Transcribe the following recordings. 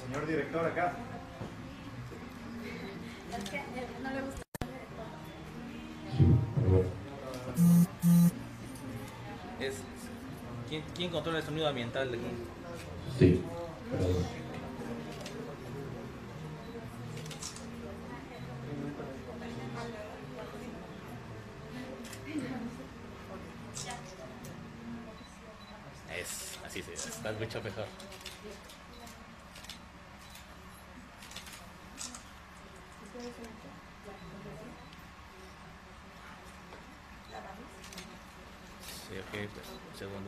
Señor director, acá. Es que no le gusta. ¿Quién controla el sonido ambiental de aquí? Sí, perdón. Así se está mucho mejor. Sí, ok, pues, un segundo.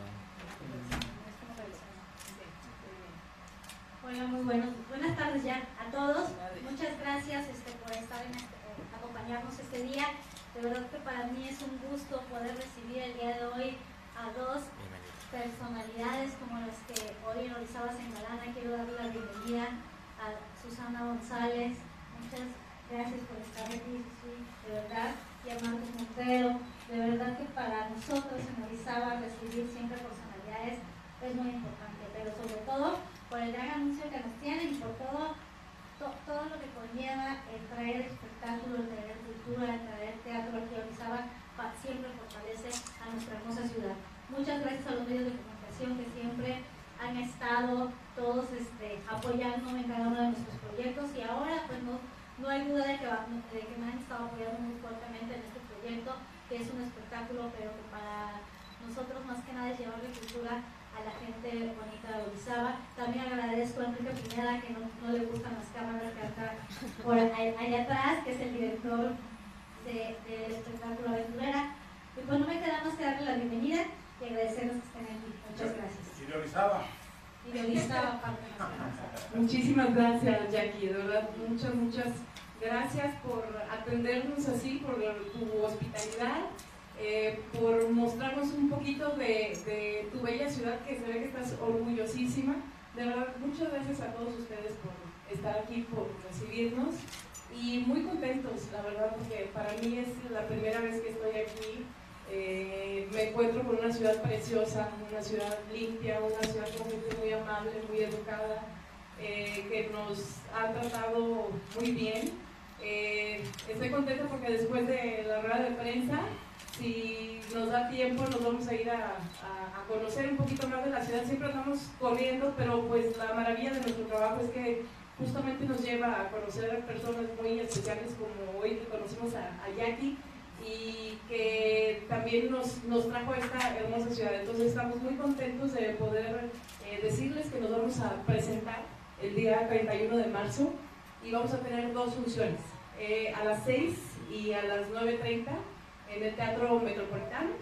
Hola, muy buenas tardes ya a todos. Muchas gracias por estar acompañarnos este día. De verdad que para mí es un gusto poder recibir el día de hoy a dos personalidades como las que hoy en Orizaba se engalana. Quiero darle la bienvenida a Susana González. Muchas gracias por estar aquí, Susi, de verdad. Y a Marcos Montero. De verdad que para nosotros en Orizaba recibir siempre personalidades es muy importante, pero sobre todo por el gran anuncio que nos tienen y por todo lo que conlleva el traer espectáculo, el traer cultura, el traer teatro aquí a Orizaba, siempre fortalece a nuestra hermosa ciudad. Muchas gracias a los medios de comunicación que siempre han estado todos apoyándome en cada uno de nuestros proyectos, y ahora pues no hay duda de que me han estado apoyando muy fuertemente en este proyecto, que es un espectáculo, pero que para nosotros más que nada es llevarle cultura a la gente bonita de Orizaba. También agradezco a Enrique Pineda, que no le gustan las cámaras, que está por allá atrás, que es el director del espectáculo Aventurera. Y pues no me queda más que darle la bienvenida y agradecerles que estén aquí. Muchas gracias. ¿Y de Orizaba? Y de Orizaba, muchísimas gracias, Jackie, de verdad, muchas gracias por atendernos así, por tu hospitalidad. Por mostrarnos un poquito de tu bella ciudad, que se ve que estás orgullosísima. De verdad, muchas gracias a todos ustedes por estar aquí, por recibirnos, y muy contentos, la verdad, porque para mí es la primera vez que estoy aquí. Me encuentro con una ciudad preciosa, una ciudad limpia, una ciudad con gente muy amable, muy educada, que nos ha tratado muy bien. Estoy contenta porque después de la rueda de prensa, si nos da tiempo, nos vamos a ir a conocer un poquito más de la ciudad. Siempre andamos corriendo, pero pues la maravilla de nuestro trabajo es que justamente nos lleva a conocer a personas muy especiales, como hoy que conocimos a Jackie, y que también nos trajo a esta hermosa ciudad. Entonces estamos muy contentos de poder decirles que nos vamos a presentar el día 31 de marzo y vamos a tener dos funciones, a las 6 y a las 9:30 en el Teatro Metropolitano.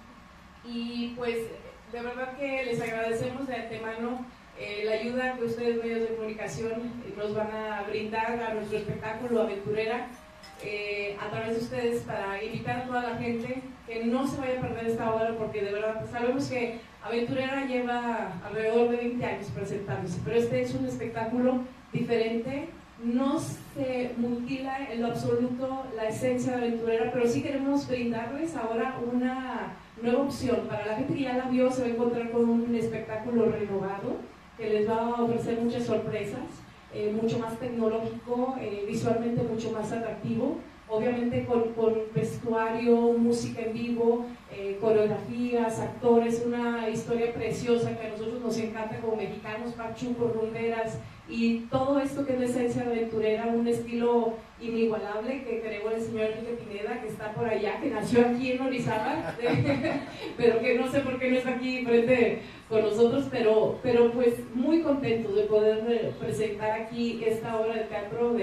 Y pues de verdad que les agradecemos de antemano la ayuda que ustedes, medios de comunicación, nos van a brindar a nuestro espectáculo Aventurera, a través de ustedes, para invitar a toda la gente que no se vaya a perder esta obra, porque de verdad sabemos que Aventurera lleva alrededor de 20 años presentándose, pero este es un espectáculo diferente. No se mutila en lo absoluto la esencia de Aventurera, pero sí queremos brindarles ahora una nueva opción. Para la gente que ya la vio, se va a encontrar con un espectáculo renovado que les va a ofrecer muchas sorpresas, mucho más tecnológico, visualmente mucho más atractivo, obviamente con vestuario, música en vivo, coreografías, actores, una historia preciosa que a nosotros nos encanta como mexicanos, pachucos, rumberas, y todo esto que es la esencia de Aventurera, un estilo inigualable que creó el señor Enrique Pineda, que está por allá, que nació aquí en Orizaba, pero que no sé por qué no está aquí frente con nosotros, pero pues muy contentos de poder presentar aquí esta obra de teatro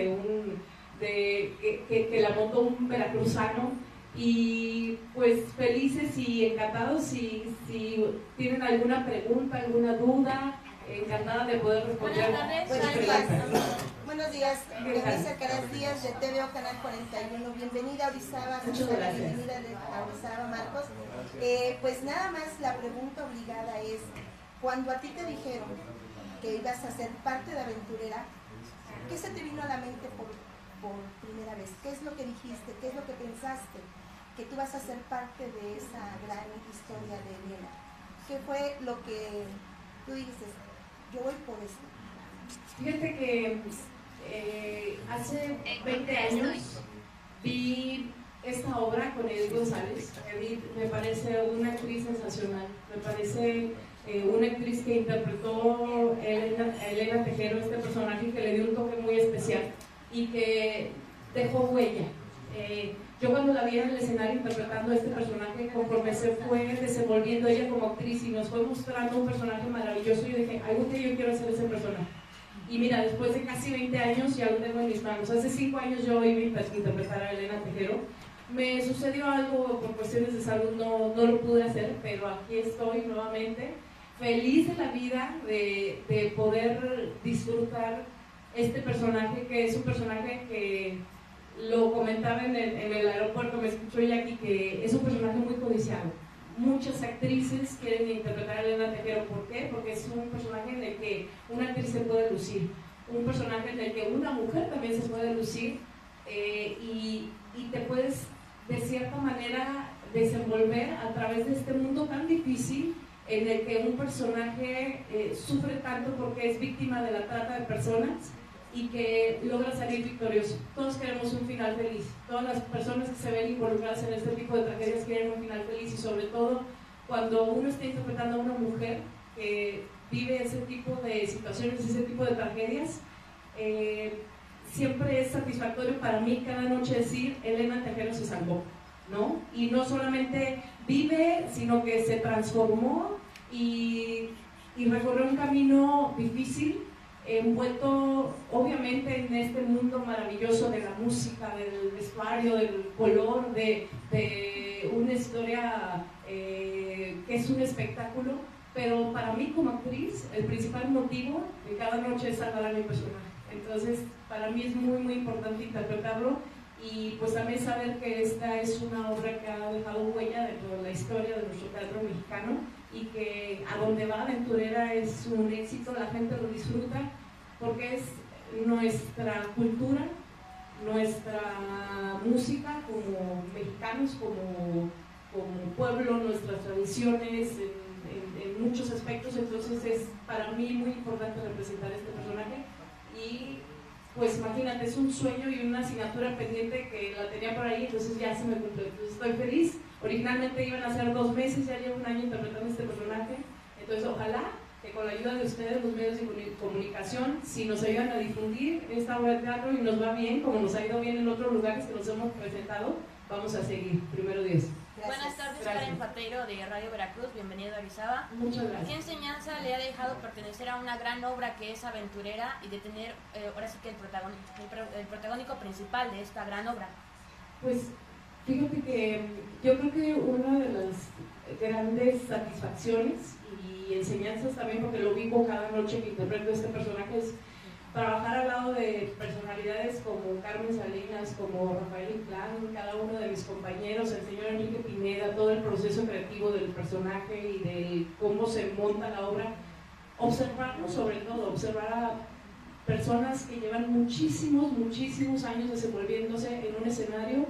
que la montó un veracruzano, y pues felices y encantados. Si tienen alguna pregunta, alguna duda, encantada de poder responder. Buenos días, Berenice Caras Díaz de TVO Canal 41. Bienvenida a Orizaba, bienvenida a Orizaba, Marcos. Pues nada más la pregunta obligada es, cuando a ti te dijeron que ibas a ser parte de Aventurera, ¿qué se te vino a la mente por primera vez? ¿Qué es lo que dijiste? ¿Qué es lo que pensaste? Que tú vas a ser parte de esa gran historia de Elena. ¿Qué fue lo que tú dijiste? Yo voy por esto. Fíjate que hace 20 años vi esta obra con Edith González. Edith me parece una actriz sensacional, me parece una actriz que interpretó a Elena Tejero, este personaje que le dio un toque muy especial y que dejó huella. Yo cuando la vi en el escenario interpretando a este personaje, conforme se fue desenvolviendo ella como actriz y nos fue mostrando un personaje maravilloso, yo dije, algún día yo quiero hacer ese personaje. Y mira, después de casi 20 años ya lo tengo en mis manos. Hace 5 años yo iba a interpretar a Elena Tejero. Me sucedió algo por cuestiones de salud, no lo pude hacer, pero aquí estoy nuevamente, feliz de la vida de poder disfrutar este personaje, que es un personaje que lo comentaba en el aeropuerto, me escuchó Jackie, que es un personaje muy codiciado. Muchas actrices quieren interpretar a Elena Tejero. ¿Por qué? Porque es un personaje en el que una actriz se puede lucir, un personaje en el que una mujer también se puede lucir y te puedes de cierta manera desenvolver a través de este mundo tan difícil en el que un personaje sufre tanto porque es víctima de la trata de personas y que logra salir victorioso. Todos queremos un final feliz, todas las personas que se ven involucradas en este tipo de tragedias quieren un final feliz, y sobre todo cuando uno está interpretando a una mujer que vive ese tipo de situaciones, ese tipo de tragedias, siempre es satisfactorio para mí cada noche decir, Elena Tejero se salvó, ¿no? Y no solamente vive, sino que se transformó y recorrió un camino difícil, envuelto obviamente en este mundo maravilloso de la música, del vestuario, del color, de una historia que es un espectáculo, pero para mí como actriz el principal motivo de cada noche es salvar a mi personaje. Entonces para mí es muy muy importante interpretarlo y pues también saber que esta es una obra que ha dejado huella dentro de la historia de nuestro teatro mexicano y que a donde va Aventurera es un éxito, la gente lo disfruta porque es nuestra cultura, nuestra música como mexicanos, como pueblo, nuestras tradiciones en muchos aspectos. Entonces es para mí muy importante representar este personaje y pues imagínate, es un sueño y una asignatura pendiente que la tenía por ahí, entonces ya se me cumplió. Entonces estoy feliz. Originalmente iban a ser 2 meses, ya llevo 1 año interpretando este personaje, entonces ojalá que con la ayuda de ustedes, los medios de comunicación, si nos ayudan a difundir esta obra de teatro y nos va bien, como nos ha ido bien en otros lugares que nos hemos presentado, vamos a seguir, primero Dios. Buenas tardes, Karen Pateiro de Radio Veracruz, bienvenido a Orizaba. Muchas gracias. ¿Qué enseñanza le ha dejado pertenecer a una gran obra que es Aventurera y de tener ahora sí que el protagónico principal de esta gran obra? Pues fíjate que yo creo que una de las grandes satisfacciones y enseñanzas también, porque lo vivo cada noche que interpreto este personaje, es trabajar al lado de personalidades como Carmen Salinas, como Rafael Inclán, cada uno de mis compañeros, el señor Enrique Pineda, todo el proceso creativo del personaje y de cómo se monta la obra, observarlo, sobre todo, observar a personas que llevan muchísimos años desenvolviéndose en un escenario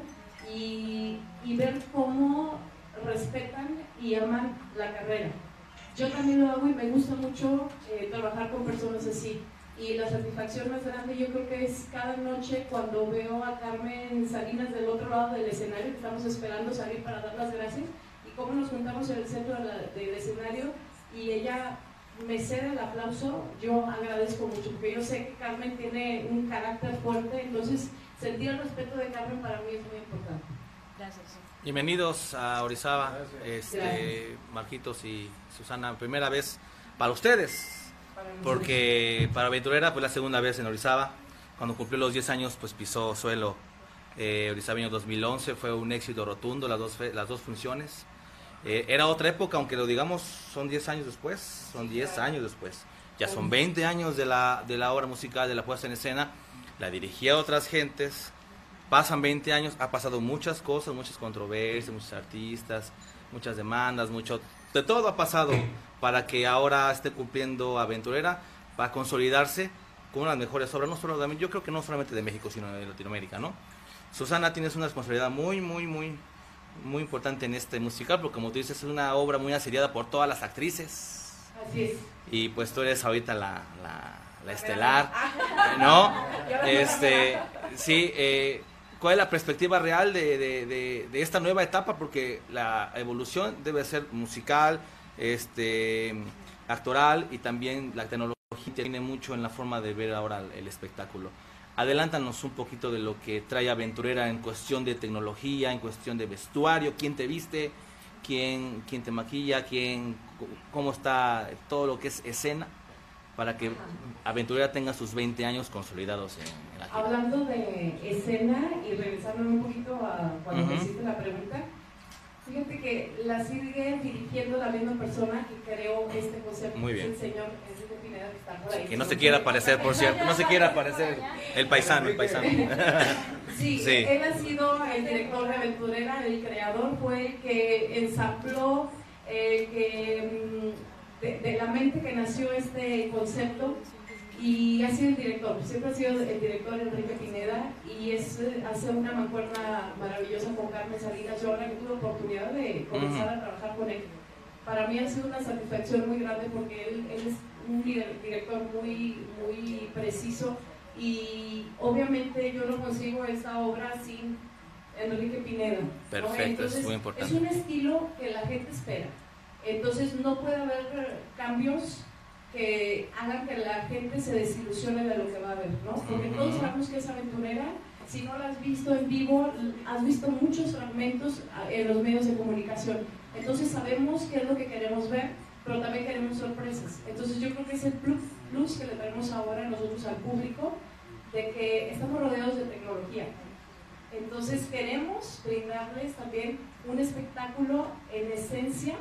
y ver cómo respetan y aman la carrera. Yo también lo hago y me gusta mucho trabajar con personas así. Y la satisfacción más grande yo creo que es cada noche cuando veo a Carmen Salinas del otro lado del escenario, que estamos esperando salir para dar las gracias, y cómo nos juntamos en el centro del escenario y ella me cede el aplauso. Yo agradezco mucho porque yo sé que Carmen tiene un carácter fuerte, entonces sentir el respeto de Carmen para mí es muy importante. Gracias. Bienvenidos a Orizaba, Marquitos y Susana, primera vez para ustedes. Porque para Aventurera pues la segunda vez en Orizaba. Cuando cumplió los 10 años pues pisó suelo orizabeño. 2011 fue un éxito rotundo las dos funciones. Era otra época, aunque lo digamos, son 10 años después, son 10 años después. Ya son 20 años de la obra musical, de la puesta en escena. La dirigía a otras gentes. Pasan 20 años, ha pasado muchas cosas, muchas controversias, muchos artistas, muchas demandas, de todo ha pasado para que ahora esté cumpliendo Aventurera, para consolidarse con una de las mejores obras, yo creo que no solamente de México, sino de Latinoamérica, ¿no? Susana, tienes una responsabilidad muy importante en este musical, porque como tú dices, es una obra muy asediada por todas las actrices. Así es. Y pues tú eres ahorita la estelar, ¿no? Sí, ¿cuál es la perspectiva real de esta nueva etapa? Porque la evolución debe ser musical, actoral, y también la tecnología tiene mucho en la forma de ver ahora el espectáculo. Adelántanos un poquito de lo que trae Aventurera en cuestión de tecnología, en cuestión de vestuario, quién te viste, quién te maquilla, cómo está todo lo que es escena, para que Aventurera tenga sus 20 años consolidados en la gira. Hablando de escena y regresando un poquito a cuando me hiciste la pregunta, fíjate que la sigue dirigiendo la misma persona que creó este concepto. Muy bien. Es el señor Enrique Pineda, que está por ahí. Que no se quiera aparecer, por cierto, no se quiera aparecer el paisano. Sí, él ha sido el director de Aventurera, el creador, fue el que ensambló, de la mente que nació este concepto, y ha sido el director, siempre ha sido el director Enrique Pineda, y hace una mancuerna maravillosa con Carmen Salinas. Yo ahora tuve oportunidad de comenzar a trabajar con él. Para mí ha sido una satisfacción muy grande porque él es un director muy preciso, y obviamente yo no consigo esta obra sin Enrique Pineda, ¿no? Perfecto. Entonces, es muy importante. Es un estilo que la gente espera, entonces no puede haber cambios que hagan que la gente se desilusione de lo que va a ver, ¿no? Porque todos sabemos que es Aventurera. Si no la has visto en vivo, has visto muchos fragmentos en los medios de comunicación. Entonces sabemos qué es lo que queremos ver, pero también queremos sorpresas. Entonces yo creo que es el plus que le traemos ahora nosotros al público, de que estamos rodeados de tecnología. Entonces queremos brindarles también un espectáculo en esencia,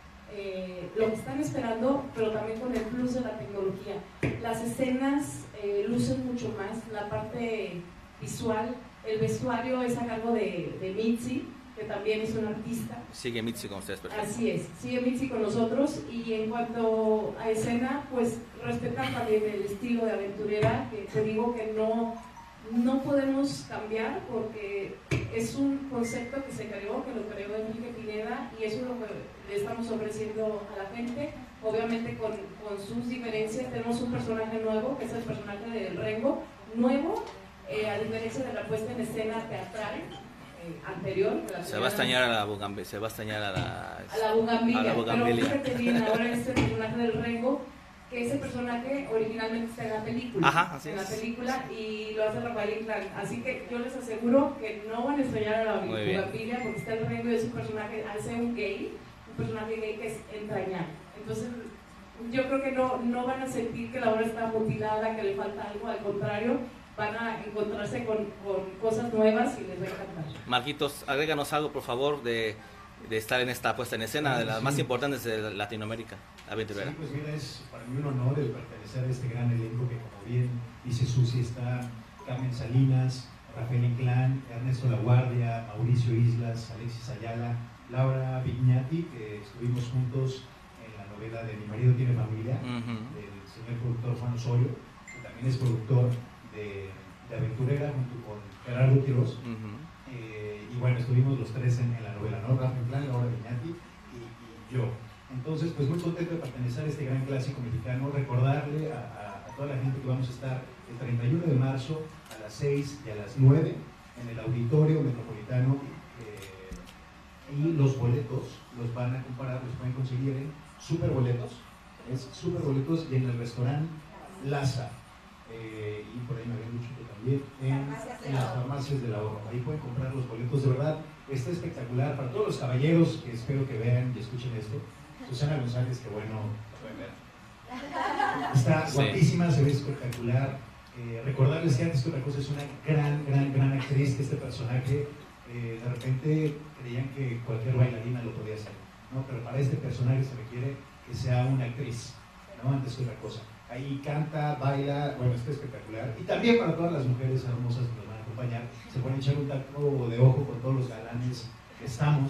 lo que están esperando, pero también con el plus de la tecnología. Las escenas lucen mucho más, la parte visual, el vestuario es a cargo de Mitzi, que también es una artista. Sigue Mitzi con ustedes, perfecto. Así es, sigue Mitzi con nosotros, y en cuanto a escena, pues respetar también el estilo de Aventurera, que te digo que no podemos cambiar porque es un concepto que se creó, que lo creó Enrique Pineda, y eso es lo que le estamos ofreciendo a la gente, obviamente con sus diferencias. Tenemos un personaje nuevo, que es el personaje del Rengo, nuevo, a diferencia de la puesta en escena teatral anterior. Se va a extrañar a la Bugambilia. Se va a extrañar a la Bugambilia. Pero fíjate bien, ahora este personaje del Rengo, que ese personaje originalmente está en la película. Ajá, así en es. La película, y lo hace Rafael Inclán. Así que yo les aseguro que no van a extrañar a la Bugambilia, porque está el Rengo y es un personaje, al ser un personaje gay que es entrañable. Entonces yo creo que no van a sentir que la obra está mutilada, que le falta algo, al contrario, van a encontrarse con cosas nuevas y les va a encantar. Marquitos, agréganos algo, por favor, de estar en esta puesta en escena, de las más importantes de Latinoamérica, Aventurera. Sí, pues mira, es para mí un honor el pertenecer a este gran elenco que, como bien dice Susi, está Carmen Salinas, Rafael Inclán, Ernesto Laguardia, Mauricio Islas, Alexis Ayala, Laura Vignati, que estuvimos juntos en la novela de Mi marido tiene familia, del señor productor Juan Osorio, que también es productor de Aventurera junto con Gerardo Quiroz. Y bueno, estuvimos los tres en la novela, ¿no? Rafa Inclán, Laura Vignati y yo. Entonces, pues muy contento de pertenecer a este gran clásico mexicano, recordarle a toda la gente que vamos a estar el 31 de marzo a las 6 y a las 9 en el Auditorio Metropolitano, y los boletos los van a comparar, los pueden conseguir en Superboletos, es Superboletos, y en el restaurante Laza, y por ahí me habían dicho que también en las farmacias del ahorro. Ahí pueden comprar los boletos. De verdad, está espectacular para todos los caballeros que espero que vean y escuchen esto. Susana González, que bueno, la pueden ver. Está guapísima, se ve espectacular. Recordarles que antes que otra cosa es una gran actriz, que este personaje de repente creían que cualquier bailarina lo podía hacer, ¿no? Pero para este personaje se requiere que sea una actriz, ¿no? Antes que otra cosa. Ahí canta, baila, bueno, está espectacular. Y también para todas las mujeres hermosas que nos van a acompañar, se pueden echar un taco de ojo con todos los galanes que estamos.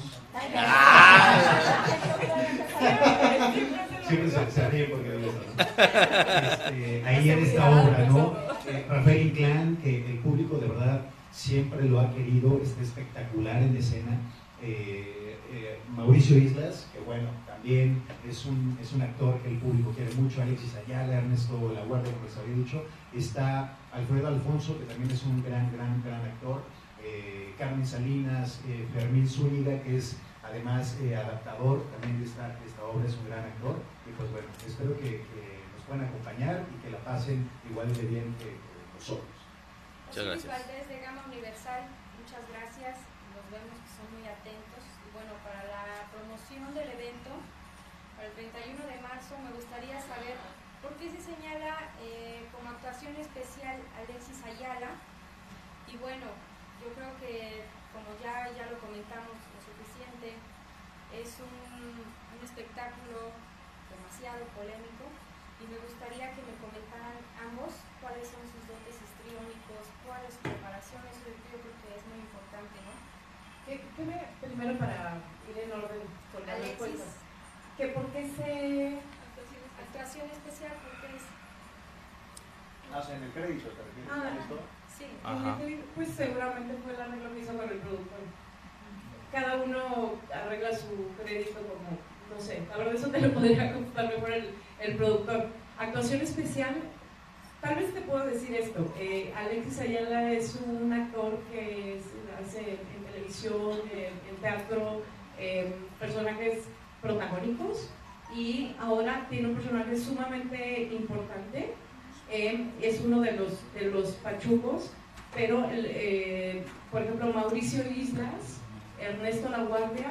Siempre se ríe porque de eso, ¿no? Ahí en esta obra, ¿no? Rafael Inclán, que el público de verdad siempre lo ha querido, está espectacular en escena. Mauricio Islas, que bueno, también es un actor que el público quiere mucho, Alexis Ayala, Ernesto Laguardia, como les había dicho, está Alfredo Alfonso, que también es un gran actor, Carmen Salinas, Fermín Zúñiga, que es además adaptador también de esta obra, es un gran actor, y pues bueno, espero que nos puedan acompañar y que la pasen igual de bien que nosotros. Muchas gracias. Valdés de Gama Universal, muchas gracias, nos vemos que son muy atentos. Y bueno, para la promoción del evento, para el 31 de marzo, me gustaría saber por qué se señala como actuación especial Alexis Ayala. Y bueno, yo creo que, como ya lo comentamos lo suficiente, es un espectáculo demasiado polémico y me gustaría que me comentaran ambos cuáles son sus dotes histriónicos, cuál es su preparación. Eso yo creo que es muy importante, ¿no? Primero, para ir en orden con la respuesta, ¿por qué se...? Actuación especial, porque es... O sea, en el crédito, ¿te refieres a esto? Sí. Pues seguramente fue el arreglo que hizo con el productor. Cada uno arregla su crédito como, no sé, la verdad eso te lo podría contestar mejor el productor. Actuación especial, tal vez te puedo decir esto, Alexis Ayala es un actor que hace en televisión, en teatro, personajes protagónicos, y ahora tiene un personaje sumamente importante. Es uno de los pachucos, pero por ejemplo Mauricio Islas, Ernesto Laguardia,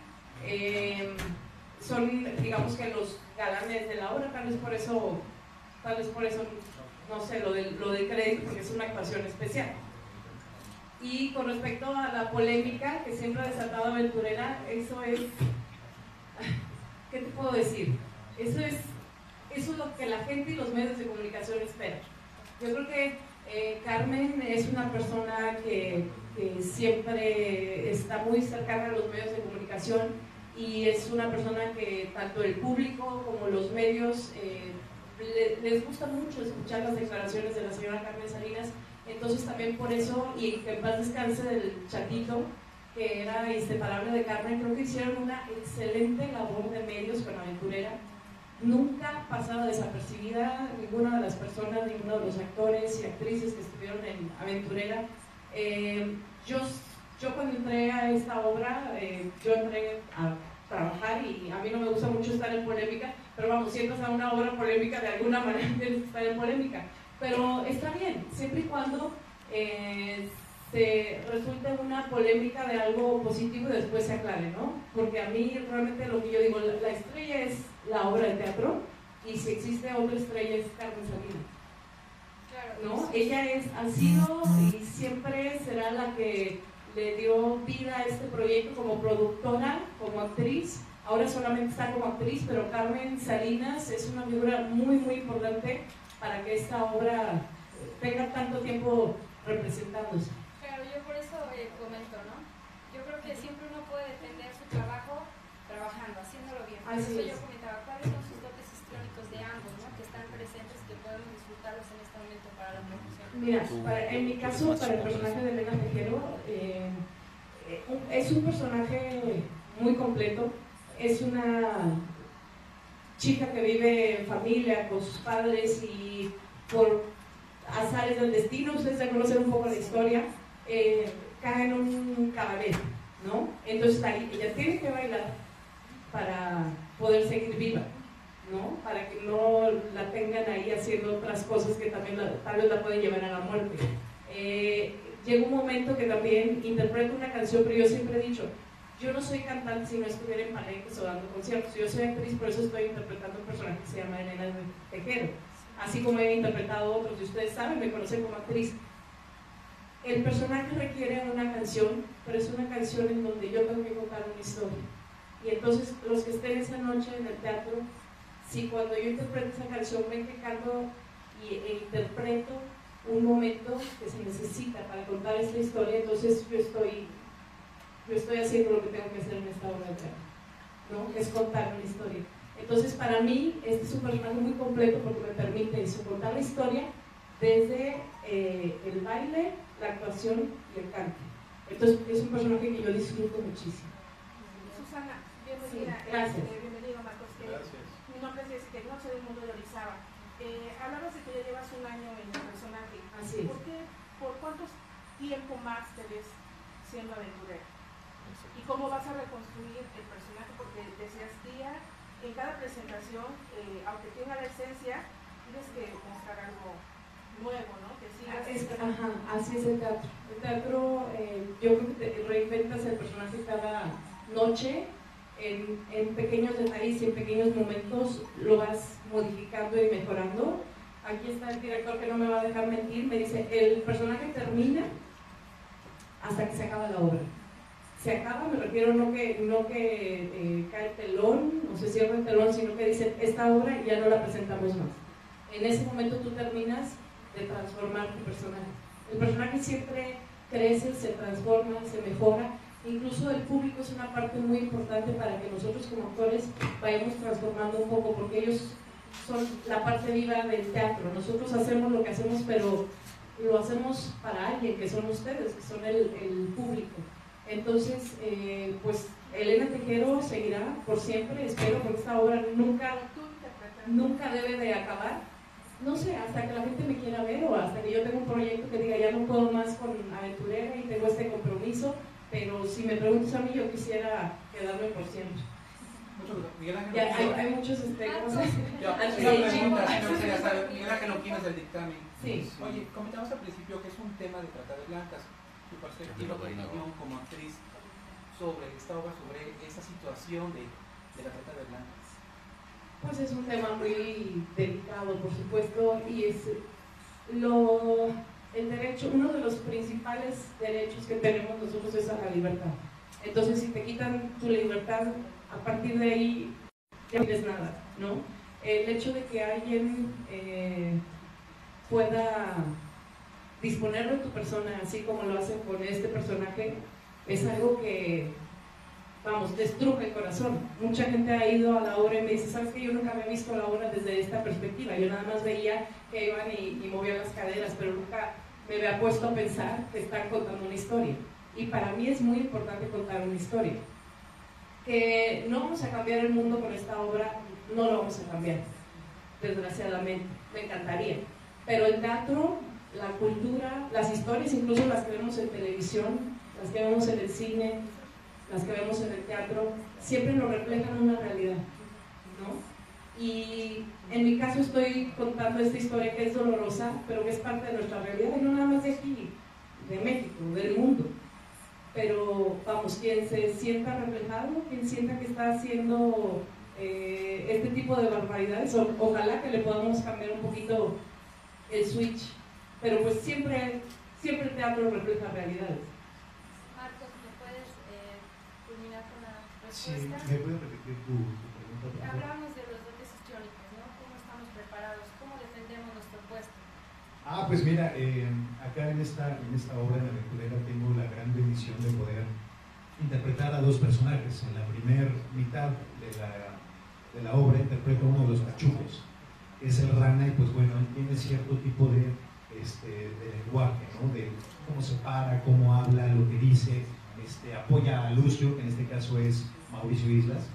son, digamos que los galanes de la obra, tal vez por eso no sé, lo del crédito, porque es una actuación especial. Y con respecto a la polémica que siempre ha desatado Aventurera, eso es, ¿qué te puedo decir? Eso es lo que la gente y los medios de comunicación esperan. Yo creo que Carmen es una persona que siempre está muy cercana a los medios de comunicación, y es una persona que tanto el público como los medios les gusta mucho escuchar las declaraciones de la señora Carmen Salinas. Entonces también por eso, y que en paz descanse del Chatito, que era inseparable de Carmen, creo que hicieron una excelente labor de medios con Aventurera. Nunca pasaba desapercibida ninguna de las personas, ninguno de los actores y actrices que estuvieron en Aventurera. Yo cuando entré a esta obra, yo entré a trabajar, y a mí no me gusta mucho estar en polémica, pero vamos, si entras a una obra polémica, de alguna manera tienes que estar en polémica. Pero está bien, siempre y cuando se resulte una polémica de algo positivo y después se aclare, ¿no? Porque a mí realmente lo que yo digo, la estrella es la obra de teatro, y si existe otra estrella es Carmen Salinas. Claro, ¿No? Ella ha sido y siempre será la que le dio vida a este proyecto como productora, como actriz. Ahora solamente está como actriz, pero Carmen Salinas es una figura muy importante para que esta obra tenga tanto tiempo representándose. Claro, yo por eso comento, ¿no? Yo creo que siempre uno puede defender su trabajo trabajando, haciéndolo bien. Por eso yo comentaba cuáles son sus dotes histriónicos de ambos, ¿no? Que están presentes y que podemos disfrutarlos en este momento para la promoción. Mira, en mi caso, para el personaje de Elena Tejero, es un personaje muy completo. Es una chica que vive en familia con sus padres, y por azares del destino, ustedes ya conocen un poco la historia, cae en un cabaret, ¿no? Entonces ahí ella tiene que bailar para poder seguir viva, ¿no? Para que no la tengan ahí haciendo otras cosas que también tal vez la pueden llevar a la muerte. Llega un momento que también interpreto una canción, pero yo siempre he dicho, yo no soy cantante si no estuviera en palenques o dando conciertos. Yo soy actriz, por eso estoy interpretando un personaje que se llama Elena Tejero, así como he interpretado otros, y ustedes saben, me conocen como actriz. El personaje requiere una canción, pero es una canción en donde yo tengo que contar una historia. Y entonces los que estén esa noche en el teatro, si cuando yo interpreto esa canción ven que canto e interpreto un momento que se necesita para contar esta historia, entonces yo estoy haciendo lo que tengo que hacer en esta obra de teatro, ¿no? Que es contar una historia. Entonces para mí este es un personaje muy completo, porque me permite eso, contar la historia desde el baile, la actuación y el canto. Entonces es un personaje que yo disfruto muchísimo. pues Sí, mira, gracias. bienvenido Marcos. Gracias. Mi nombre es Jessica, no soy del mundo de Orizaba. Hablabas de que ya llevas un año en el personaje. Así es. ¿Por cuánto tiempo más te ves siendo aventurera? ¿Y cómo vas a reconstruir el personaje? Porque decías, tía, en cada presentación, aunque tenga la esencia, tienes que mostrar algo nuevo, ¿no? Que sigas... Ajá, así es el teatro. El teatro, yo creo que te reinventas el personaje cada noche, en pequeños detalles y en pequeños momentos lo vas modificando y mejorando. Aquí está el director que no me va a dejar mentir, me dice, el personaje termina hasta que se acaba la obra. Se acaba, me refiero no que cae el telón o se cierra el telón, sino que dicen, esta obra ya no la presentamos más. En ese momento tú terminas de transformar tu personaje. El personaje siempre crece, se transforma, se mejora. Incluso el público es una parte muy importante para que nosotros como actores vayamos transformando un poco, porque ellos son la parte viva del teatro. Nosotros hacemos lo que hacemos, pero lo hacemos para alguien, que son ustedes, que son el público. Entonces, pues Elena Tejero seguirá por siempre. Espero que esta obra nunca debe de acabar. No sé, hasta que la gente me quiera ver o hasta que yo tenga un proyecto que diga ya no puedo más con Aventurera y tengo este compromiso, pero si me preguntas a mí, yo quisiera quedarme por siempre. Miguel Ángel Ya, hay muchos cosas. Una pregunta, me gustaría saber, Miguel Ángel Oquines del dictamen. Sí. Oye, comentamos al principio que es un tema de trata de blancas. Tu perspectiva, tu opinión como actriz sobre esta obra, sobre esa situación de la trata de blancas. Pues es un tema muy delicado, por supuesto, y es el derecho, uno de los principales derechos que tenemos nosotros es a la libertad. Entonces, si te quitan tu libertad, a partir de ahí ya no tienes nada, ¿no? El hecho de que alguien pueda disponer de tu persona, así como lo hacen con este personaje, es algo que, vamos, destruye el corazón. Mucha gente ha ido a la obra y me dice, ¿sabes qué? Yo nunca había visto la obra desde esta perspectiva. Yo nada más veía que iban y movían las caderas, pero nunca me había puesto a pensar que están contando una historia. Y para mí es muy importante contar una historia. Que no vamos a cambiar el mundo con esta obra, no lo vamos a cambiar, desgraciadamente. Me encantaría. Pero el teatro, la cultura, las historias, incluso las que vemos en televisión, las que vemos en el cine, las que vemos en el teatro, siempre nos reflejan una realidad, ¿no? Y en mi caso estoy contando esta historia que es dolorosa, pero que es parte de nuestra realidad, y no nada más de aquí, de México, del mundo. Pero vamos, quien se sienta reflejado, quien sienta que está haciendo este tipo de barbaridades, ojalá que le podamos cambiar un poquito el switch, pero pues siempre el teatro refleja realidades. Marcos, ¿me puedes culminar con la Sí, respuesta? ¿me puedes repetir tu pregunta, por favor? Hablamos de los dotes histriónicos, ¿no? ¿Cómo estamos preparados? ¿Cómo defendemos nuestro puesto? Pues mira, acá en esta obra de Aventurera tengo la gran bendición de poder interpretar a dos personajes. En la primera mitad de la obra interpreto a uno de los pachucos, que es el rana, y pues bueno, él tiene cierto tipo de lenguaje, ¿no? De cómo se para, cómo habla, lo que dice, apoya a Lucio, que en este caso es Mauricio Islas.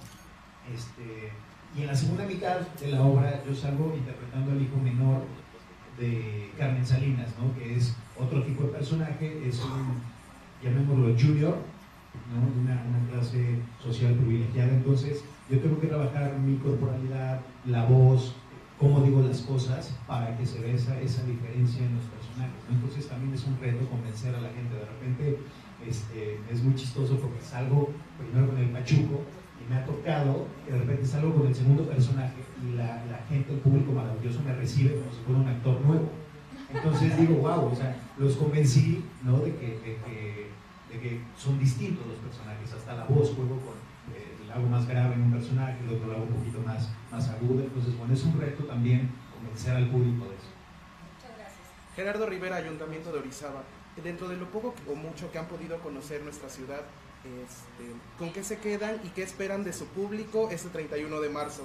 Y en la segunda mitad de la obra yo salgo interpretando al hijo menor de Carmen Salinas, ¿no? Que es otro tipo de personaje, es un, llamémoslo junior, ¿no? De una clase social privilegiada. Entonces yo tengo que trabajar mi corporalidad, la voz, cómo digo las cosas, para que se vea esa diferencia en los personajes, ¿no? Entonces también es un reto convencer a la gente. De repente es muy chistoso porque salgo primero con el pachuco y me ha tocado que de repente salgo con el segundo personaje y la gente, el público maravilloso me recibe como si fuera un actor nuevo. Entonces digo, wow, o sea, los convencí, ¿no? de que son distintos los personajes, hasta la voz juego con el hago más grave en un personaje, el otro lo hago un poquito más agudo. Entonces bueno, es un reto también convencer al público de eso. Muchas gracias. Gerardo Rivera, Ayuntamiento de Orizaba. Dentro de lo poco o mucho que han podido conocer nuestra ciudad, ¿con qué se quedan y qué esperan de su público este 31 de marzo?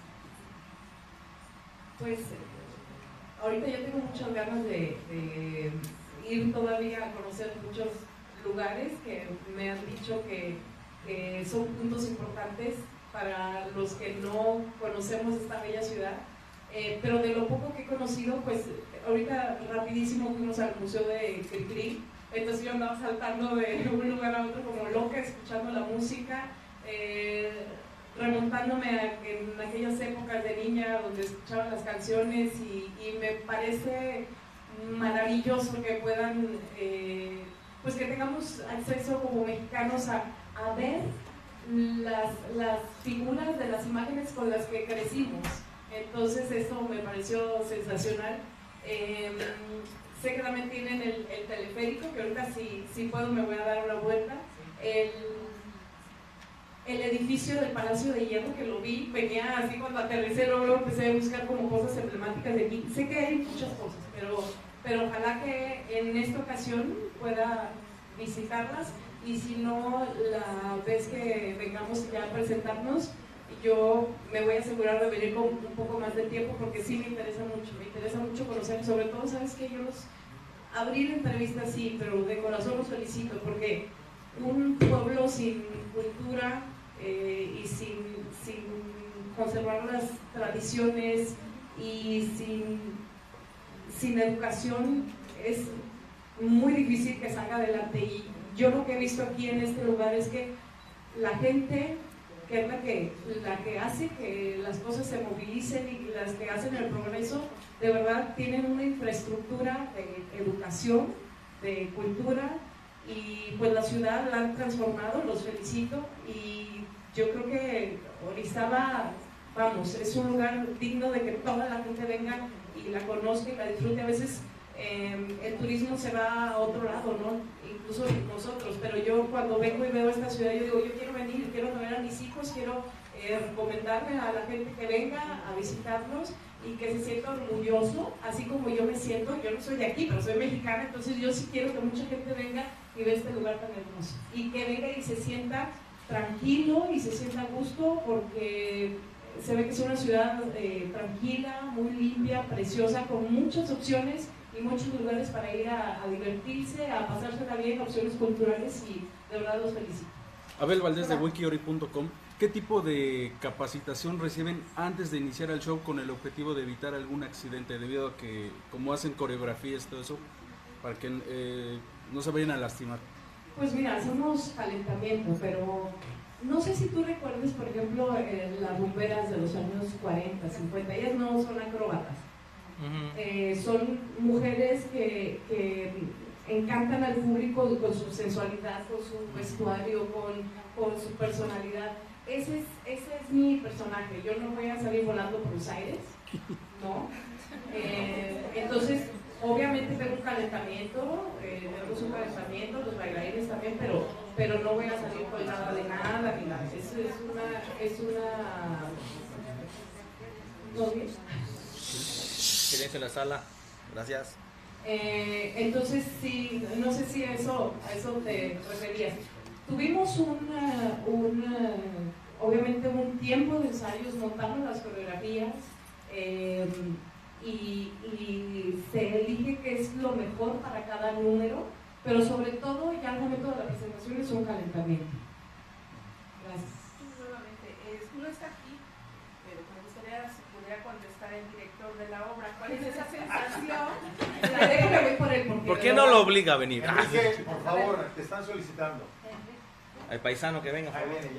Pues ahorita yo tengo muchas ganas de ir todavía a conocer muchos lugares que me han dicho que que son puntos importantes para los que no conocemos esta bella ciudad. Pero de lo poco que he conocido, pues ahorita rapidísimo fuimos al Museo de Cricri, entonces yo andaba saltando de un lugar a otro como loca, escuchando la música, remontándome en aquellas épocas de niña donde escuchaba las canciones y me parece maravilloso que puedan, pues que tengamos acceso como mexicanos a ver las figuras de las imágenes con las que crecimos. Entonces eso me pareció sensacional. Sé que también tienen el teleférico, que ahorita si puedo me voy a dar una vuelta. El edificio del Palacio de Hierro, que lo vi, venía así cuando aterricé, luego empecé a buscar como cosas emblemáticas de aquí. Sé que hay muchas cosas, pero ojalá que en esta ocasión pueda visitarlas, y si no, la vez que vengamos ya a presentarnos, yo me voy a asegurar de venir con un poco más de tiempo, porque sí me interesa mucho conocer, sobre todo, ¿sabes qué? Yo abrí la entrevista así, pero de corazón los felicito, porque un pueblo sin cultura y sin conservar las tradiciones y sin educación es muy difícil que salga adelante. Y yo lo que he visto aquí en este lugar es que la gente, que es la que hace que las cosas se movilicen y las que hacen el progreso, de verdad tienen una infraestructura de educación, de cultura, y pues la ciudad la han transformado, los felicito, y yo creo que Orizaba, vamos, es un lugar digno de que toda la gente venga y la conozca y la disfrute. A veces el turismo se va a otro lado, ¿no? Incluso nosotros, pero yo cuando vengo y veo esta ciudad, yo digo, yo quiero venir, quiero ver a mis hijos, quiero recomendarme a la gente que venga a visitarnos y que se sienta orgulloso, así como yo me siento. Yo no soy de aquí, pero soy mexicana, entonces yo sí quiero que mucha gente venga y vea este lugar tan hermoso, y que venga y se sienta tranquilo y se sienta a gusto, porque se ve que es una ciudad tranquila, muy limpia, preciosa, con muchas opciones y muchos lugares para ir a divertirse, a pasársela bien, opciones culturales, y de verdad los felicito. Abel Valdés de wikiori.com. ¿Qué tipo de capacitación reciben antes de iniciar el show con el objetivo de evitar algún accidente, debido a que como hacen coreografías, todo eso, para que no se vayan a lastimar? Pues mira, hacemos calentamiento, pero no sé si tú recuerdes, por ejemplo, las rumberas de los años 40, 50, ellas no son acróbatas. Son mujeres que encantan al público con su sensualidad, con su vestuario, con su personalidad. Ese es mi personaje. Yo no voy a salir volando por los aires, ¿no? Entonces, obviamente tengo un calentamiento, los bailarines también, pero no voy a salir colgada de nada ni nada. Es una... ¿No bien? Silencio en la sala, gracias. Entonces, sí, no sé si a eso te referías. Tuvimos obviamente un tiempo de ensayos, montamos las coreografías y se elige qué es lo mejor para cada número, pero sobre todo ya al momento de la presentación es un calentamiento. Gracias. Nuevamente, no está aquí, pero me gustaría si pudiera contestar el director de la obra. ¿Cuál es esa sensación? ¿Por qué no lo obliga a venir? Enrique, por favor, te están solicitando. Al paisano que venga. Ahí viene ya.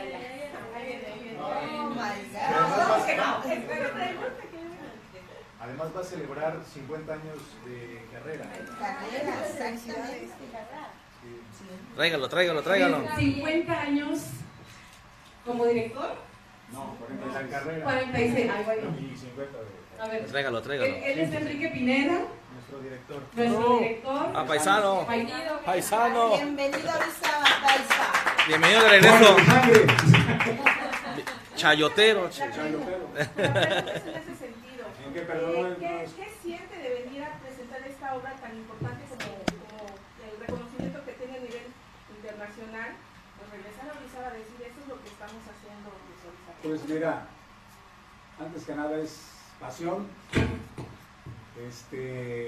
Además va a celebrar 50 años de carrera. Tráigalo. 50 años como director. No, 40 de la carrera. 46, ay, bueno. Y 50 de... A ver. Tráigalo. Él es Enrique Pineda. Nuestro director. Paisano. Bienvenido a Orizaba, Paisa. Bienvenido de regreso. Chayotero. En ese sentido. ¿Qué siente de venir a presentar esta obra tan importante como el reconocimiento que tiene a nivel internacional? Pues regresar a Orizaba a decir, eso es lo que estamos haciendo. Pues mira, antes que nada es pasión.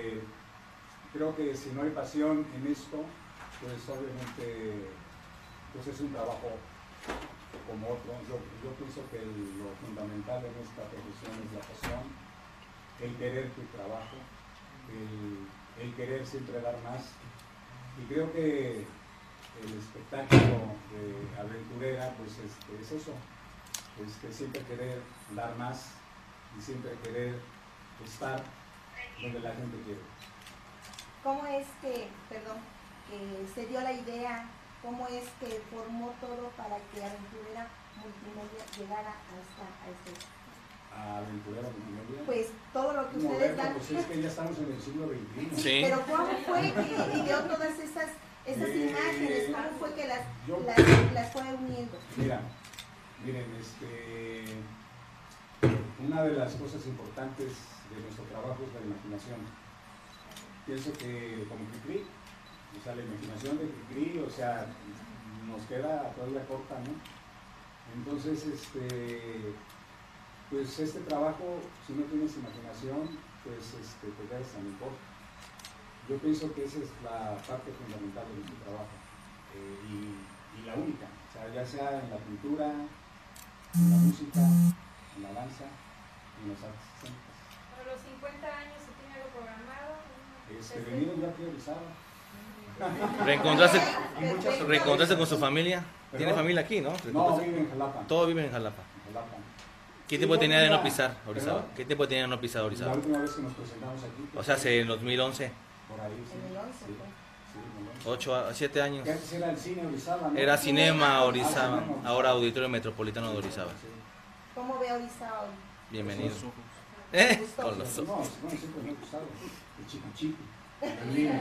Creo que si no hay pasión en esto, pues obviamente pues es un trabajo como otro. Yo pienso que lo fundamental en esta profesión es la pasión, el querer tu trabajo, el querer siempre dar más. Y creo que el espectáculo de aventurera pues es eso, siempre querer dar más y siempre querer estar donde la gente quiere. ¿Cómo es que, que se dio la idea? ¿Cómo es que formó todo para que Aventurera Multimedia llegara a Aventurera Multimedia? Pues todo lo que ustedes dan. Pues es que ya estamos en el siglo XXI. Sí. Pero ¿cómo fue que ideó todas esas imágenes? ¿Cómo fue que las fue uniendo? Miren, una de las cosas importantes de nuestro trabajo es la imaginación. Pienso que como Cricri, o sea, la imaginación de Cricri, o sea, nos queda todavía corta, ¿no? Entonces, pues este trabajo, si no tienes imaginación, pues te quedas tan corto. Yo pienso que esa es la parte fundamental de nuestro trabajo, y la única, o sea, ya sea en la pintura, en la música, en la danza, en las artes escénicas. Para los 50 años, ¿se tiene algo programado? Venido ya priorizado. ¿Reencontraste con su familia? ¿Tiene familia aquí, no? No, vive en Jalapa. Todos viven en Jalapa. ¿Qué tiempo tenía de no pisar Orizaba? ¿Qué tiempo tenía de no pisar Orizaba? La última vez que nos presentamos aquí. O sea, hace en 2011. Por ahí, sí. En el 11, sí. pues. 8 a 7 años. Que antes era el cine Orizaba, ¿no? Era Cinema Orizaba, ahora Auditorio Metropolitano de Orizaba. ¿Cómo ve Orizaba hoy? Bienvenido. Con los ojos. No, siempre me ha gustado. El chico. El niño.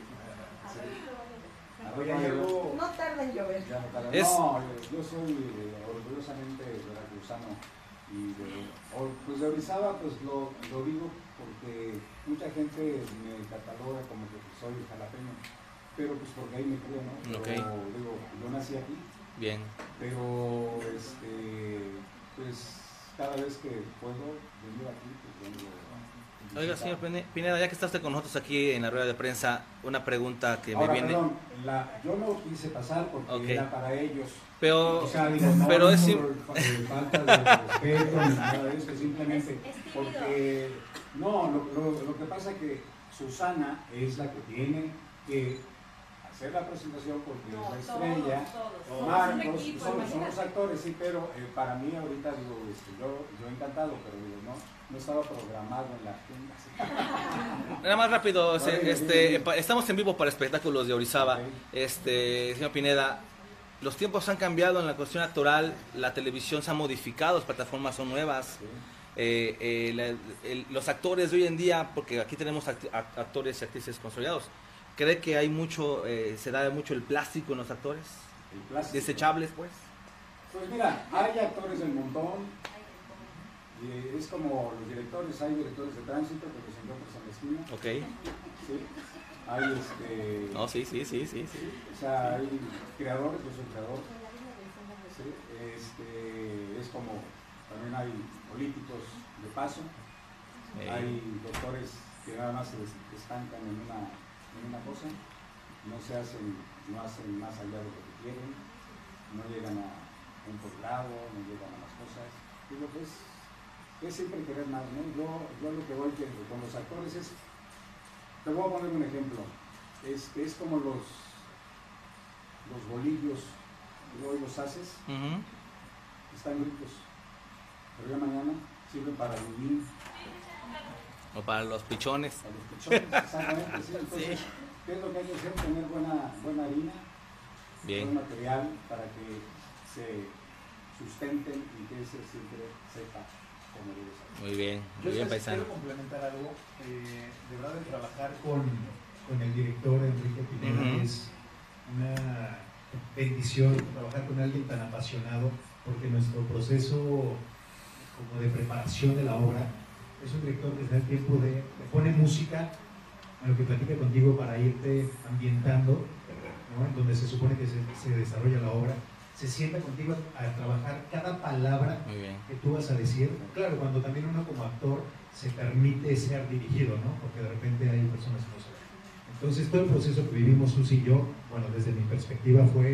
No tarda en llover. No, yo soy orgullosamente veracruzano y pues de Orizaba, pues lo digo porque mucha gente me cataloga como que soy jalapeño, pero pues porque ahí me crié, ¿no? Okay. Digo, yo nací aquí. Bien. Pero pues cada vez que puedo venir aquí, pues vengo. Oiga, señor Pineda, ya que está usted con nosotros aquí en la rueda de prensa, una pregunta que me viene. Perdón, yo no quise pasar porque era para ellos. Pero, o sea, digo, no, pero es falta de respeto ni nada de eso, simplemente porque lo que pasa es que Susana es la que tiene que hacer la presentación porque es la estrella. Marcos, somos actores, sí, pero para mí ahorita digo, yo encantado, pero digo, no estaba programado en la agenda. Nada más rápido, estamos en vivo para Espectáculos de Orizaba. Señor Pineda, los tiempos han cambiado en la cuestión actoral, la televisión se ha modificado, las plataformas son nuevas. Los actores de hoy en día, porque aquí tenemos actores y actrices consolidados, ¿cree que hay mucho, se da mucho el plástico en los actores? ¿El plástico? ¿Desechables, pues? Pues mira, hay actores del montón, es como los directores, hay directores de tránsito que los encuentras en la esquina. Ok. Sí. Hay No, sí. O sea, hay creadores, yo soy creador. Sí. Es como, también hay políticos de paso, hay doctores que nada más se estancan en una cosa, no hacen más allá de lo que quieren, no llegan a un posgrado, no llegan a las cosas. Digo, pues, es siempre querer más, ¿no? Yo lo que voy con los actores es, te voy a poner un ejemplo, es como los bolillos, hoy los haces, están ricos, pero ya mañana sirven para vivir. O para los pichones. Para los pichones, exactamente, sí. Entonces, Sí. ¿qué es lo que hay que hacer? Tener buena harina, buen material para que se sustenten y que ese siempre sepa cómo debe ser. Muy bien paisano. Quiero complementar algo. De verdad, el trabajar con el director Enrique Pineda es una bendición, trabajar con alguien tan apasionado, porque nuestro proceso como de preparación de la obra es un director que se da el tiempo de pone música a lo que platica contigo para irte ambientando, ¿no? En donde se supone que se desarrolla la obra, se sienta contigo a trabajar cada palabra que tú vas a decir. Claro, cuando también uno como actor se permite ser dirigido, ¿no? Porque de repente hay personas que no saben. Entonces todo el proceso que vivimos Susi y yo, bueno, desde mi perspectiva fue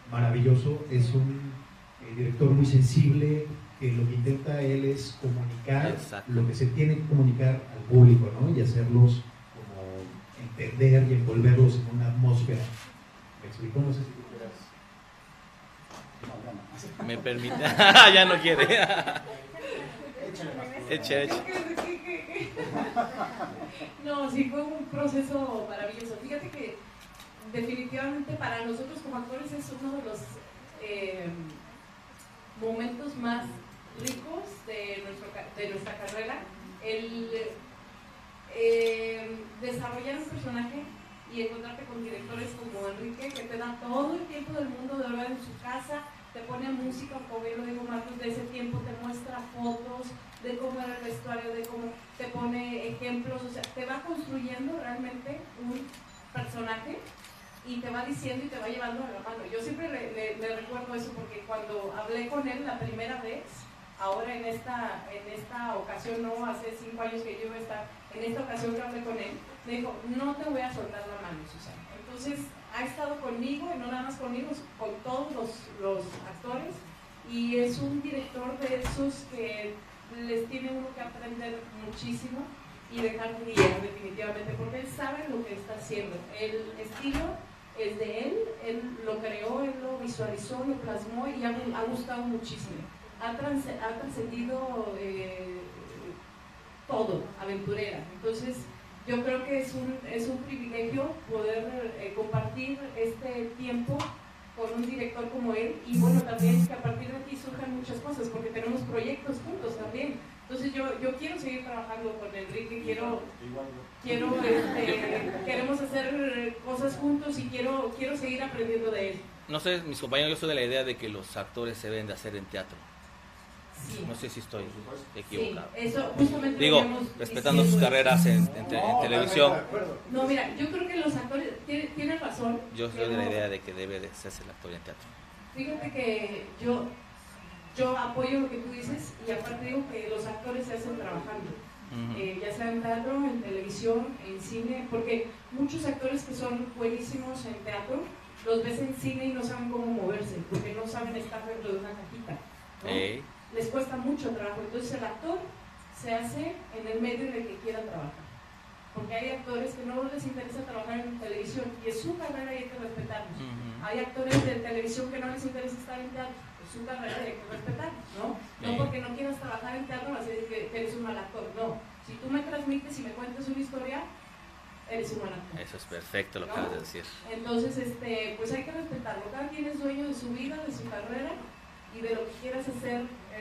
maravilloso, es un director muy sensible, que lo que intenta él es comunicar lo que se tiene que comunicar al público, ¿no? Y hacerlos como entender y envolverlos en una atmósfera. ¿Me explico? No sé si tú quieras. Me permite. Ya no quiere. Eche. No, sí, fue un proceso maravilloso. Fíjate que definitivamente para nosotros como actores es uno de los momentos más ricos de nuestra carrera, el desarrollar un personaje y encontrarte con directores como Enrique, que te da todo el tiempo del mundo de verdad en su casa, te pone música, como bien lo digo Marcos, de ese tiempo, te muestra fotos de cómo era el vestuario, de cómo te pone ejemplos, o sea, te va construyendo realmente un personaje y te va diciendo y te va llevando a la mano. Yo siempre le recuerdo eso porque cuando hablé con él la primera vez, ahora en esta ocasión, no hace 5 años que yo iba a estar, en esta ocasión que hablé con él, me dijo, no te voy a soltar la mano, Susana. Entonces ha estado conmigo, y no nada más conmigo, con todos los actores, y es un director de esos que les tiene uno que aprender muchísimo y dejar guiar definitivamente, porque él sabe lo que está haciendo. El estilo es de él lo creó, él lo visualizó, lo plasmó y ha gustado muchísimo. Ha trascendido todo, aventurera. Entonces, yo creo que es un privilegio poder compartir este tiempo con un director como él, y bueno, también que a partir de aquí surjan muchas cosas, porque tenemos proyectos juntos también. Entonces yo quiero seguir trabajando con Enrique, queremos hacer cosas juntos y quiero seguir aprendiendo de él. No sé, mis compañeros, yo soy de la idea de que los actores se deben de hacer en teatro. Sí. No sé si estoy equivocado. Sí, eso justamente digo, respetando sus carreras en televisión. No, mira, yo creo que los actores tienen razón. Yo soy de la idea de que debe de hacerse el actor en teatro. Fíjate que yo apoyo lo que tú dices, y aparte digo que los actores se hacen trabajando, ya sea en teatro, en televisión, en cine, porque muchos actores que son buenísimos en teatro, los ves en cine y no saben cómo moverse, porque no saben estar dentro de una cajita, ¿no? Les cuesta mucho trabajo. Entonces el actor se hace en el medio en el que quiera trabajar, porque hay actores que no les interesa trabajar en televisión y es su carrera y hay que respetarlos. Hay actores de televisión que no les interesa estar en teatro, es su carrera y hay que respetarlos, ¿no? No porque no quieras trabajar en teatro vas a decir que eres un mal actor, no. Si tú me transmites y me cuentas una historia, eres un buen actor. Eso es perfecto lo que acabas de decir. Entonces, pues hay que respetarlo. Cada quien es dueño de su vida, de su carrera y de lo que quieras hacer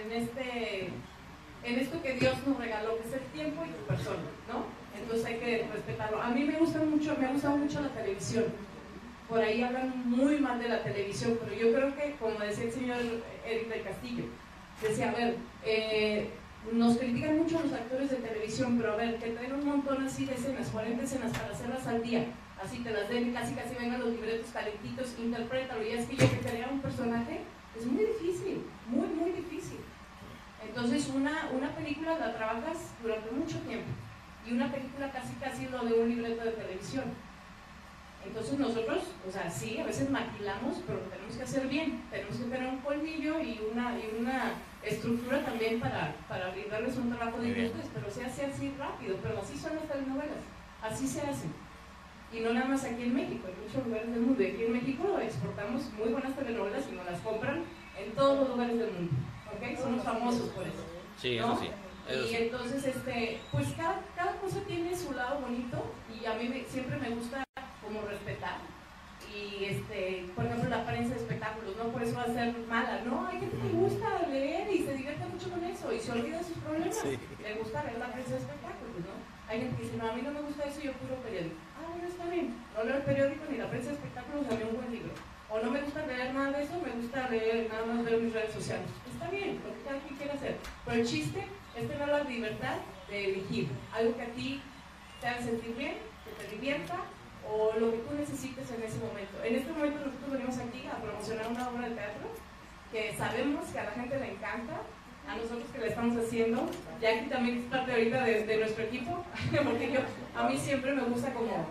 en esto que Dios nos regaló, que es el tiempo y tu persona, ¿no? Entonces hay que respetarlo. A mí me ha gustado mucho la televisión. Por ahí hablan muy mal de la televisión, pero yo creo que, como decía el señor Eric del Castillo, decía, a ver, nos critican mucho los actores de televisión, pero a ver, que traen un montón así de escenas, 40 escenas para hacerlas al día, así te las den y casi vengan los libretos calentitos, interprétalo, y es que yo que crear un personaje es muy difícil, muy, muy difícil. Entonces una película la trabajas durante mucho tiempo, y una película casi lo de un libreto de televisión. Entonces nosotros, o sea, sí, a veces maquilamos, pero lo tenemos que hacer bien, tenemos que tener un colmillo y una estructura también para brindarles un trabajo de ustedes, pero se hace así rápido, pero así son las telenovelas, así se hacen. Y no nada más aquí en México, en muchos lugares del mundo. Y aquí en México exportamos muy buenas telenovelas y nos las compran en todos los lugares del mundo, ¿ok? Somos famosos por eso. Sí, ¿no? eso sí. Y entonces, pues cada cosa tiene su lado bonito, y a mí siempre me gusta como respetar. Y por ejemplo, la prensa de espectáculos, no por eso va a ser mala, no, hay gente que le gusta leer y se divierte mucho con eso y se olvida de sus problemas. Sí. Le gusta ver la prensa de espectáculos, ¿no? Hay gente que dice, no, a mí no me gusta eso, yo puro periódico. Ah, bueno, está bien, no leo el periódico ni la prensa de espectáculos, a mí un buen libro. O no me gusta leer nada de eso, me gusta leer nada más ver mis redes sociales. Está bien, lo que cada quien quiera hacer. Pero el chiste es tener la libertad de elegir algo que a ti te haga sentir bien, que te divierta, o lo que tú necesites en ese momento. En este momento nosotros venimos aquí a promocionar una obra de teatro que sabemos que a la gente le encanta, a nosotros que la estamos haciendo. Jackie también es parte ahorita de nuestro equipo, porque a mí siempre me gusta como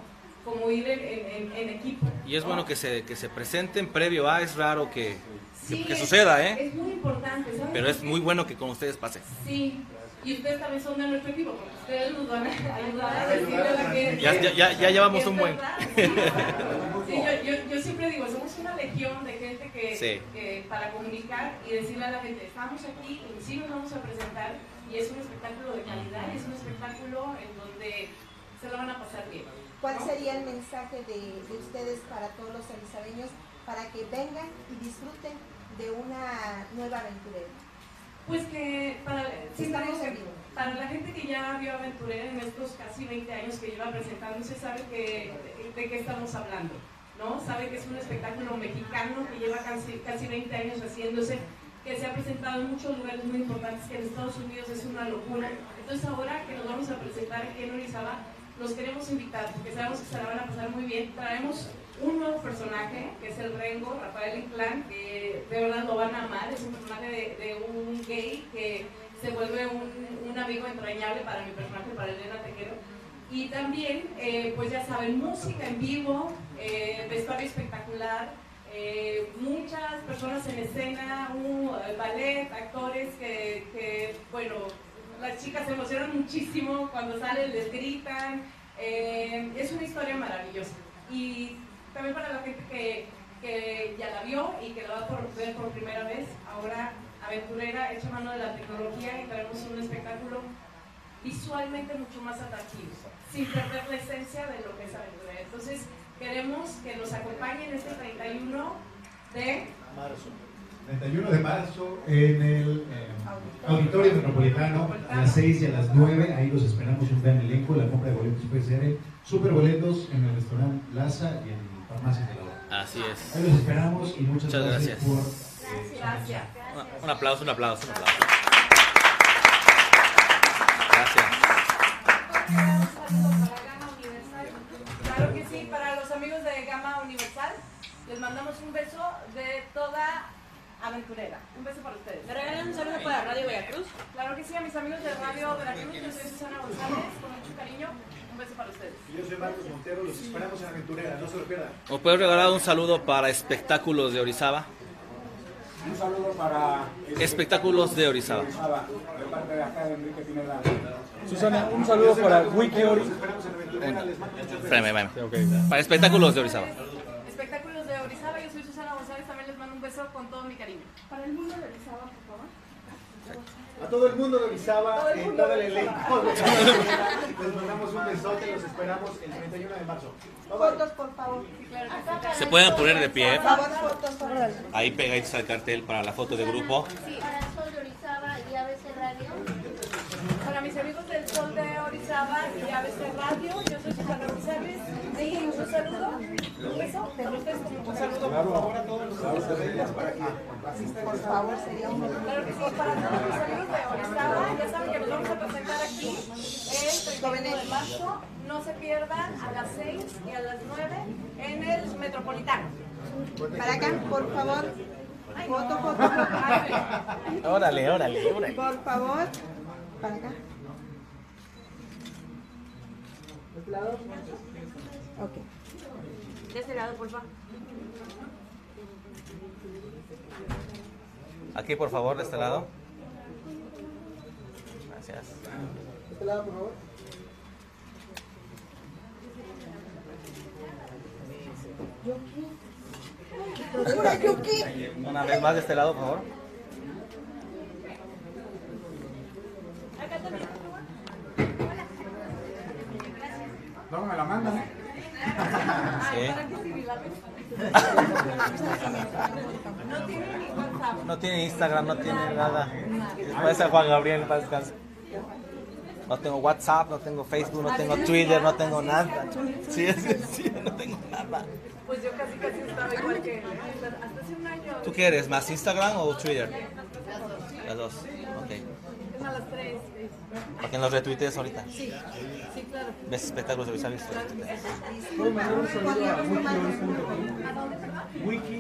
como ir en equipo. Y es bueno que se presenten previo a, es raro que Sí, suceda, es muy importante, ¿sabes? Pero es muy bueno que con ustedes pase. Sí, y ustedes también son de nuestro equipo, porque ustedes nos van a ayudar a decirle a la gente. Ya llevamos un buen. Sí, yo siempre digo, somos una legión de gente que para comunicar y decirle a la gente, estamos aquí, y sí nos vamos a presentar, y es un espectáculo de calidad, y es un espectáculo en donde se lo van a pasar bien. ¿Cuál sería el mensaje de ustedes para todos los elizabeños para que vengan y disfruten de una nueva aventurera? Pues que para la gente que ya vio Aventurera en estos casi 20 años que lleva presentándose, sabe de qué estamos hablando, ¿no? Sabe que es un espectáculo mexicano que lleva casi 20 años haciéndose, que se ha presentado en muchos lugares muy importantes, que en Estados Unidos es una locura. Entonces ahora que nos vamos a presentar aquí en Orizaba, los queremos invitar, porque sabemos que se la van a pasar muy bien. Traemos un nuevo personaje, que es el Rengo, Rafael Inclán, que de verdad lo van a amar. Es un personaje de un gay que se vuelve un amigo entrañable para mi personaje, para Elena Tejero. Y también, pues ya saben, música en vivo, vestuario espectacular, muchas personas en escena, ballet, actores que, bueno, las chicas se emocionan muchísimo cuando salen, les gritan. Es una historia maravillosa. Y también para la gente que ya la vio y que la va a ver por primera vez, ahora Aventurera echa mano de la tecnología y traemos un espectáculo visualmente mucho más atractivo, sin perder la esencia de lo que es Aventurera. Entonces queremos que nos acompañen este 31 de marzo. 31 de marzo en el Auditorio Metropolitano a las 6 y a las 9. Ahí los esperamos, un gran elenco. La compra de boletos puede ser en Superboletos, en el restaurante Laza y en Farmacia de la Hora. Así es. Ahí los esperamos y muchas gracias por... Gracias. Un aplauso. Gracias. Claro que sí, para los amigos de Gama Universal, les mandamos un beso de toda Aventurera. Un beso para ustedes. ¿Me regalan un saludo para Radio Veracruz? Claro que sí, a mis amigos de Radio Veracruz, yo soy Susana González, con mucho cariño, un beso para ustedes. Y yo soy Marcos Montero, los esperamos en Aventurera, no se lo pierdan. ¿O puedes regalar un saludo para Espectáculos de Orizaba? Un saludo para... Espectáculos de Orizaba. De parte de acá de Enrique Pineda. Susana, un saludo para Wiki Ori. Espérame. Para Espectáculos de Orizaba. Espectáculos de Orizaba, yo soy Susana González, también les mando un beso con todo mi cariño. Para el mundo de Orizaba, por favor. A todo el mundo de Orizaba, todo el elenco. Les mandamos un besote, los esperamos el 31 de marzo. Fotos, por favor. Se pueden poner de pie. Por favor, fotos, por favor. Ahí pegaditos al cartel para la foto de grupo. Sí, para el Sol de Orizaba y ABC Radio. Para mis amigos del Sol de Orizaba y ABC Radio, yo soy Susana González. Sí, un saludo, un beso, para ustedes un saludo, por favor, a todos los amigos para que asistan. Por favor, sería un honor. Claro que sí, para todos mis amigos de Orizaba, ya saben que nos vamos a presentar aquí el 31 de marzo. No se pierdan a las 6 y a las 9 en el Metropolitano. Para acá, por favor. Foto. Órale. Por favor. Para acá. ¿De este lado? Ok. De este lado, por favor. Aquí, por favor, de este lado. Gracias. De este lado, por favor. Una vez más de este lado, por favor. Acá también, por favor. No me la mandan, ¿eh? Sí. ¿Para qué sirve la vez? No tiene ni WhatsApp. No tiene Instagram, no tiene nada. Parece a Juan Gabriel, para descansar. No tengo WhatsApp, no tengo Facebook, no tengo Twitter, no tengo nada. Sí, no tengo nada. Pues yo casi estaba igual que hasta hace un año. ¿Tú qué eres? ¿Más Instagram o Twitter? Las dos. Ok. Es a las 3. ¿Para que nos retuitees ahorita? Sí, claro. ¿Ves Espectáculos de Orizaba? ¿Puedo mandar un saludo a Wiki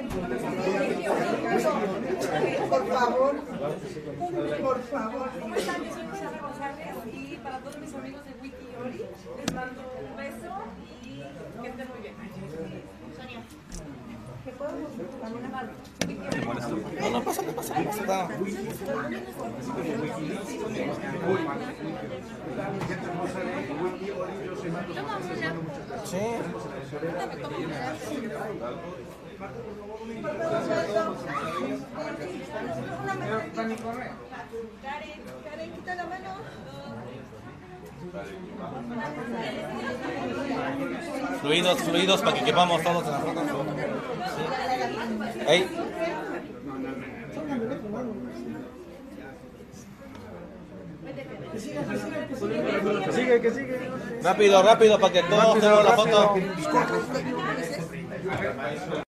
Por favor. ¿Cómo están? Yo soy Susana González y para todos mis amigos de Wiki Ori les mando un beso y Que estén muy bien. Sonia. ¿Me puedo dar una mano? No, no pasa, no pasa. Está. Sí. Karen, quita la mano. Fluidos para que quepamos todos en la foto. Ey. Que sigue. Rápido, para que todos tengamos la foto.